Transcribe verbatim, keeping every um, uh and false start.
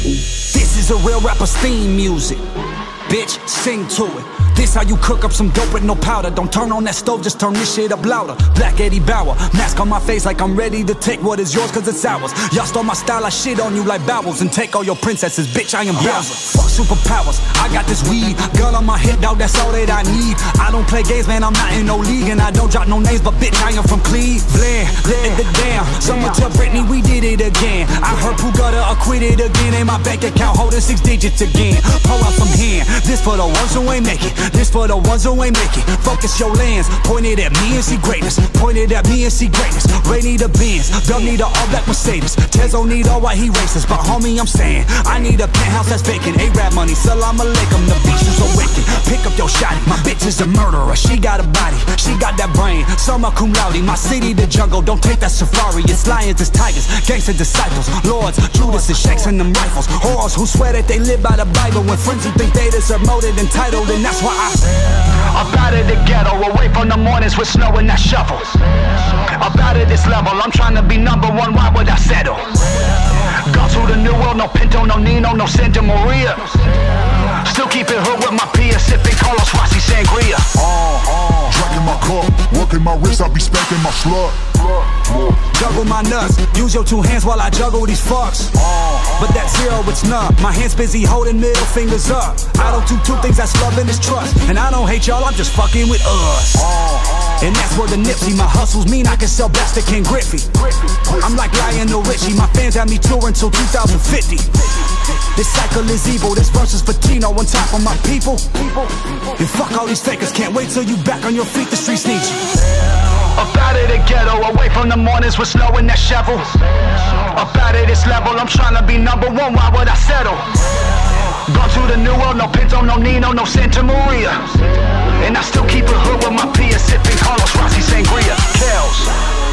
This is a real rapper's theme music. Bitch, sing to it. This how you cook up some dope with no powder. Don't turn on that stove, just turn this shit up louder. Black Eddie Bauer, mask on my face like I'm ready to take what is yours cause it's ours. Y'all stole my style, I shit on you like bowels and take all your princesses, bitch, I am Bowser. Fuck superpowers, I got this weed. Gun on my hip, dog, that's all that I need. I don't play games, man, I'm not in no league. And I don't drop no names, but bitch, I am from Cleveland. Let it down, someone tell Britney we did it again. I heard Pooh got acquitted again. And my bank account holding six digits again. Pull out some hand, this for the ones who ain't make it. This for the ones who ain't make it. Focus your lens, point it at me and see greatness. Point it at me and see greatness. Ray need a Benz, Dub need a all-black Mercedes. Tezo need all white, he racist. But homie, I'm saying, I need a penthouse that's vacant. A-rap money, salam alaikum, the beach is awakened. Pick up your shotty, my bitch is a murderer. She got a body, she got that brain. Summa cum laude, my city the jungle. Don't take that safari, it's lions, it's tigers. Gangsta disciples, lords, Judas is shakes and them rifles. Whores who swear that they live by the Bible. When friends who think they deserve more than entitled. And that's why I I'm out of the ghetto, away from the mornings with snow and that shovel. I'm out of this level, I'm trying to be number one, why would I settle? Go to the new world, no Pinto, no Nino, no Santa Maria. Still keep it hood with my peers, sipping Carlos Rossi Sangria. Uh, uh, drinking my cup, working my wrist, I be spanking my slut. Juggle my nuts, use your two hands while I juggle these fucks. But that zero, it's none. My hands busy holding middle fingers up. I don't do two things, that's love and it's trust. And I don't hate y'all, I'm just fucking with us. And that's where the Nipsey, my hustles mean I can sell best to Ken Griffey. I'm like Lionel Richie, my fans have me touring till two thousand fifty. This cycle is evil, this verse is for Tino on top of my people. And fuck all these fakers, can't wait till you back on your feet, the streets need you. Up out of the ghetto, away from the mornings with snow and that shovel. Up out of this level, I'm trying to be number one, why would I settle? Go to the new world, no Pinto, no Nino, no Santa Maria. And I still keep it hood with my peers, sipping Carlos Rossi Sangria. Kells.